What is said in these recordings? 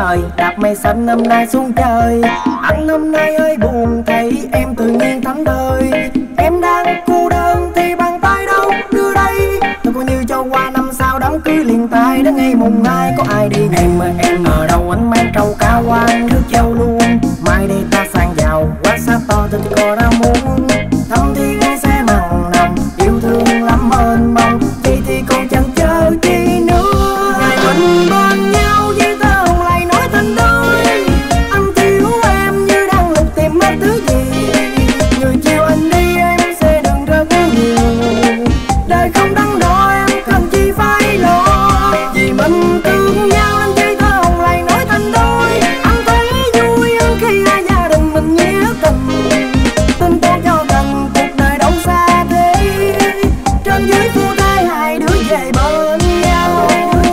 thời, đạp mây xanh năm nay xuống trời. Anh năm nay ơi buồn, thấy em tự nhiên thánh thơi. Em đang cô đơn thì bàn tay đâu đưa đây. Tôi coi như cho qua năm sau đám cưới liền tay. Đến ngày mùng 2 có ai đi em ở đâu anh mang trâu cá quan nước châu luôn. Mai đây ta sang giàu quá xa to tình cò ra muốn. Thăm thì nghe xe mặn nồng yêu thương lắm ơn mong. Vậy thì còn chẳng chờ chi nữa. Ngày mình bên nhau với ta hồng lại nói thành đôi. Anh thiếu em như đang lục tìm mất thứ gì. Người chiều anh đi em sẽ đừng rất nhiều. Đời không đắn đo em cần chi phải lo. Vì mình thương nhau nên chỉ ta hồng lại nói thành đôi. Anh thấy vui hơn khi hai gia đình mình nghĩa tình. Tin tôi cho cần cuộc đời đâu xa thế. Trên dưới phu thai hai đứa về bên nhau.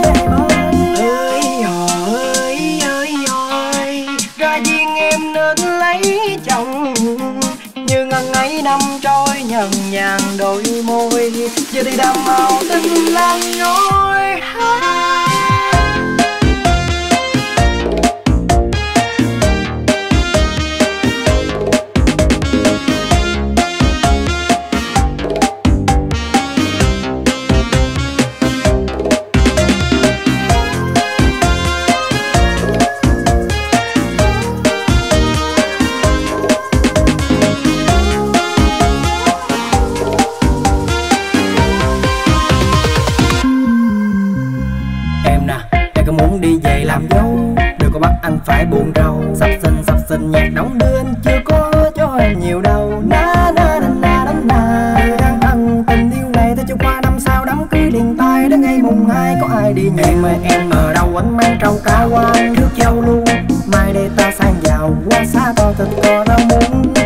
Ơi ra duyên em nên lấy chồng. Như ngần ấy năm trôi nhần nhàn đôi môi. Giờ thì đầm màu tình lan nhối. Muốn đi về làm dâu, đừng có bắt anh phải buồn rầu. Sắp xinh nhạc đóng đưa anh chưa có cho em nhiều đâu. Na na na na na na. Đang thân tình yêu này ta cho qua năm sau đám cưới liền tay. Đến ngày mùng 2 có ai đi nhẹ. Em ở đâu anh mang trâu cá quan nước châu luôn. Mai đây ta sang giàu quá xa to tình cò ra muốn.